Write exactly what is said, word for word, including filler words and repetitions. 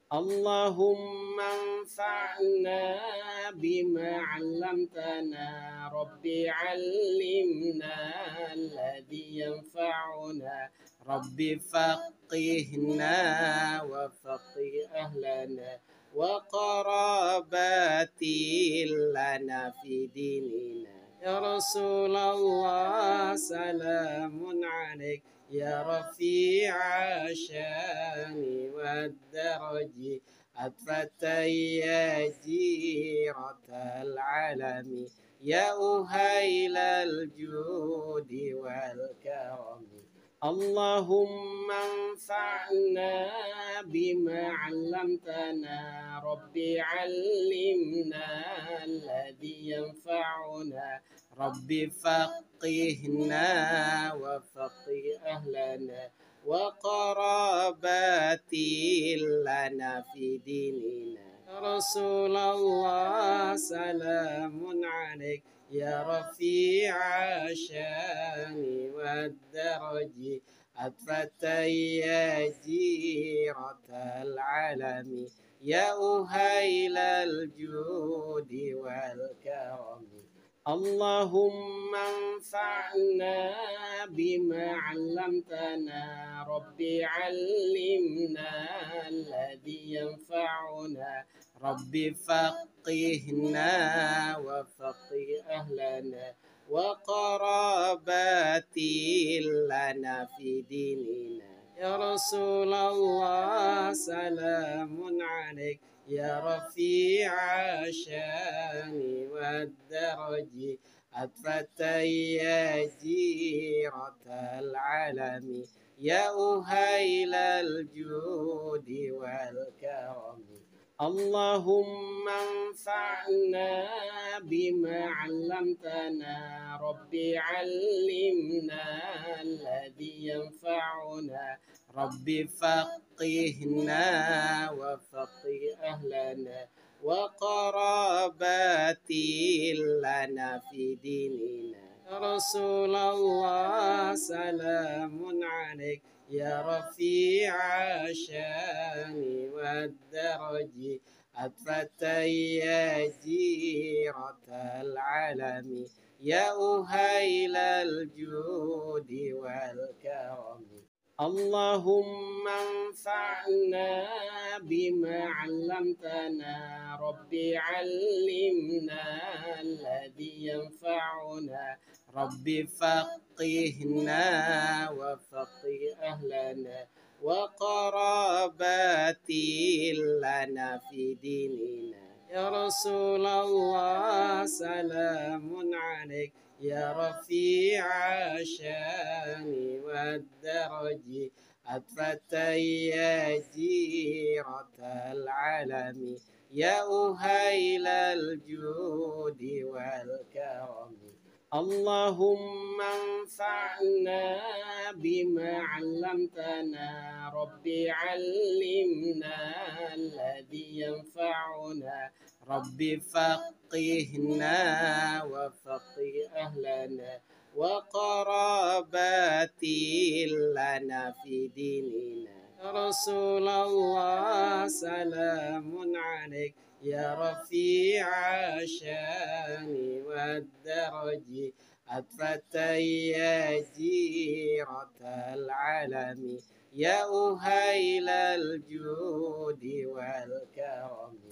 اللهم انفعنا بما علمتنا ربي علمنا الذي ينفعنا ربي فقهنا وفقه أهلنا وقراباتي لنا في ديننا يا رسول الله سلام عليك يا رفيع الشان والدرج أطفت يا جيرة العالم يا أهيل الجود والكرم اللهم انفعنا بما علمتنا ربي علمنا الذي ينفعنا ربي فقهنا وفقه أهلنا وقراباتي لنا في ديننا يا رسول الله سلام عليك يا رفيع الشان والدرج أطفت يا جيرة العالم يا أهيل الجود والكرم اللهم انفعنا بما علمتنا ربي علمنا الذي ينفعنا ربي فقهنا وفقه أهلنا وقراباتي لنا في ديننا يا رسول الله سلام عليك يا رفيع الشان والدرج أطفت يا جيرة العالم يا أهيل الجود والكرم اللهم انفعنا بما علمتنا ربي علمنا الذي ينفعنا ربي فقهنا وفقه أهلنا وقراباتي لنا في ديننا يا رسول الله سلام عليك يا رفيع الشان والدرج أطفت يا جيرة العالم يا أهيل الجود والكرم اللهم انفعنا بما علمتنا ربي علمنا الذي ينفعنا ربي فقهنا وفقه أهلنا وقراباتي لنا في ديننا يا رسول الله سلام عليك يا رفيع الشان والدرج أطفت يا جيرة العالم يا أهيل الجود والكرم اللهم انفعنا بما علمتنا ربي علمنا الذي ينفعنا ربي فقهنا وفقه أهلنا وقراباتي لنا في ديننا يا رسول الله سلام عليك يا رفيع الشان والدرج أطفت يا جيرة العالم يا أهيل الجود والكرم